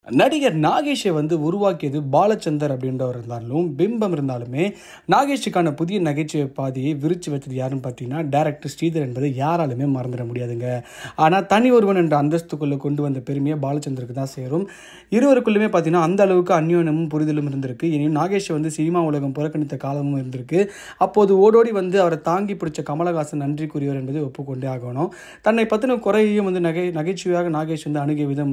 நடிகர் நாகேஷை உருவாக்கியது பாலச்சந்தர் அப்படின்றவர் இருந்தாலும் பிம்பம் இருந்தாலுமே நாகேஷுக்கான புதிய நகைச்சுவை பாதையை விரிச்சு வச்சது யாருன்னு பார்த்தீங்கன்னா டைரக்டர் ஸ்ரீதர் என்பதை யாராலுமே மறந்துட முடியாதுங்க. ஆனால் தனி ஒருவன் என்ற அந்தஸ்துக்குள்ளே கொண்டு வந்த பெருமையை பாலச்சந்தருக்கு தான் சேரும். இருவருக்குள்ளுமே பார்த்தீங்கன்னா அந்த அளவுக்கு அந்யோன்யமும் புரிதலும் இருந்திருக்கு. இனியும் நாகேஷ் சினிமா உலகம் புறக்கணித்த காலமும் இருந்திருக்கு. அப்போது ஓடோடி அவரை தாங்கி பிடிச்ச கமலஹாசன் நன்றிக்குரியவர் என்பதை ஒப்புக்கொண்டே ஆகணும். தன்னை பற்றின குறையையும் நகைச்சுவையாக நாகேஷ் அணுகிய விதம்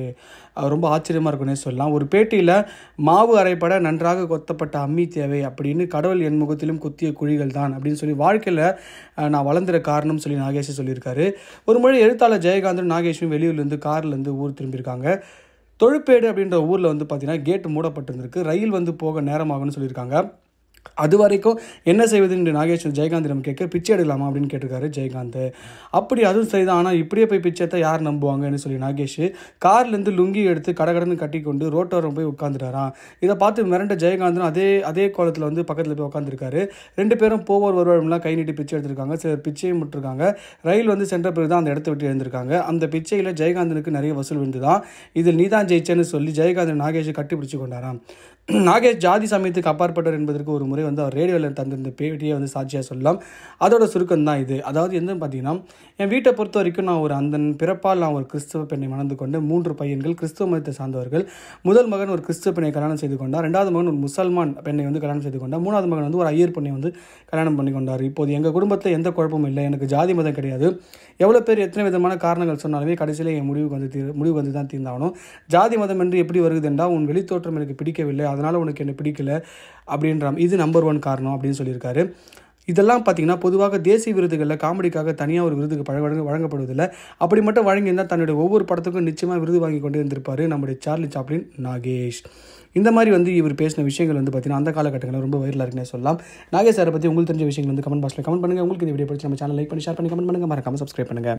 ரொம்ப ஆச்சரியமாக இருக்குன்னே சொல்லலாம். ஒரு பேட்டியில் மாவு அரைப்பட நன்றாக கொத்தப்பட்ட அம்மி தேவை அப்படின்னு கடவுள் என் முகத்திலும் குத்திய குழிகள் தான் அப்படின்னு சொல்லி வாழ்க்கையில் நான் வளர்ந்துற காரணம் சொல்லி நாகேஷ் சொல்லியிருக்காரு. ஒரு முறை எழுத்தாளர் ஜெயகாந்தன் நாகேஷும் வெளியூர்லேருந்து கார்லேருந்து ஊர் திரும்பியிருக்காங்க. தொழுப்பேடு அப்படின்ற ஊரில் பார்த்தீங்கன்னா கேட்டு மூடப்பட்டிருந்திருக்கு. ரயில் போக நேரமாகும்னு சொல்லியிருக்காங்க. அது வரைக்கும் என்ன செய்வதுன்னு நாகேஷ் ஜெயகாந்திடம் கேட்க பிச்சை எடுக்கலாமா அப்படின்னு கேட்டிருக்காரு ஜெயகாந்த். அப்படி அதுவும் சரிதான், ஆனால் இப்படியே போய் பிச்சைத்தை யார் நம்புவாங்கன்னு சொல்லி நாகேஷ் கார்லேருந்து லுங்கி எடுத்து கடகடன்னு கட்டி கொண்டு ரோட்டோரம் போய் உட்காந்துட்டாராம். இதை பார்த்து மிரண்ட ஜெயகாந்தன் அதே கோலத்தில் பக்கத்தில் போய் உட்காந்துருக்காரு. ரெண்டு பேரும் போவோர் வருவாரெல்லாம் கை நீட்டி பிச்சை எடுத்திருக்காங்க. சிலர் பிச்சையும் விட்டுருக்காங்க. ரயில் சென்ற பிறகு தான் அந்த இடத்த விட்டு எழுந்திருக்காங்க. அந்த பிச்சையில் ஜெயகாந்தனுக்கு நிறைய வசூல் விழுந்துதான். இதில் நீ தான் ஜெயிச்சேன்னு சொல்லி ஜெயகாந்தன் நாகேஷை கட்டிப்பிடிச்சு கொண்டாராம். நாகேஷ் ஜாதி சமயத்துக்கு அப்பாற்பட்டவர் என்பதற்கு ஒரு முறை அவர் ரேடியோவில் தந்திருந்த பேட்டியை சாட்சியாக சொல்லலாம். அதோட சுருக்கம் தான் இது. அதாவது என்னன்னு பார்த்தீங்கன்னா, என் வீட்டை பொறுத்த வரைக்கும் நான் அந்த பிறப்பால் நான் ஒரு கிறிஸ்தவ பெண்ணை மணந்து கொண்டு 3 பையன்கள் கிறிஸ்தவ மதத்தை சார்ந்தவர்கள். முதல் மகன் ஒரு கிறிஸ்தவ பெண்ணை கல்யாணம் செய்து கொண்டார். 2வது மகன் ஒரு முசல்மான் பெண்ணை கல்யாணம் செய்து கொண்டார். 3வது மகன் ஒரு ஐயர் பெண்ணை கல்யாணம் பண்ணி கொண்டார். இப்போது எங்கள் குடும்பத்தில் எந்த குழப்பமும் இல்லை. எனக்கு ஜாதி மதம் கிடையாது. எவ்வளோ பேர் எத்தனை விதமான காரணங்கள் சொன்னாலுமே கடைசியில் என் முடிவு தான் தீர்ந்தாகணும். ஜாதி மதம் என்று எப்படி வருது என்றால் உன் வெளித்தோற்றம் எனக்கு பிடிக்கவில்லை, அதனால் உனக்கு என்ன பிடிக்கல அப்படின்ற இது நம்பர் 1 காரணம் அப்படின்னு சொல்லியிருக்காரு. இதெல்லாம் பார்த்தீங்கன்னா பொதுவாக தேசிய விருதுகளில் காமெடிக்காக தனியாக ஒரு விருதுக்கு வழங்கப்படுவதில்லை. அப்படி மட்டும் வழங்கியிருந்தால் தன்னுடைய ஒவ்வொரு படத்துக்கும் நிச்சயமாக விருது வாங்கி கொண்டே இருந்திருப்பார் நம்முடைய சார்லி சாப்ளின் நாகேஷ். இந்த மாதிரி இவர் பேசின விஷயங்கள் பார்த்தீங்கன்னா அந்த காலகட்டங்களில் ரொம்ப வைரலாக இருக்குன்னே சொல்லலாம். நாகேஷ் சாரை பற்றி உங்களுக்கு தெரிஞ்ச விஷயங்கள் கமெண்ட் பாக்ஸில் கமெண்ட் பண்ணுங்கள். உங்களுக்கு இந்த வீடியோ பிடிச்சி நம்ம சேனல் லைக் பண்ணி ஷேர் பண்ணி கமெண்ட் பண்ணுங்கள். மறக்காமல் சப்ஸ்கிரைப் பண்ணுங்கள்.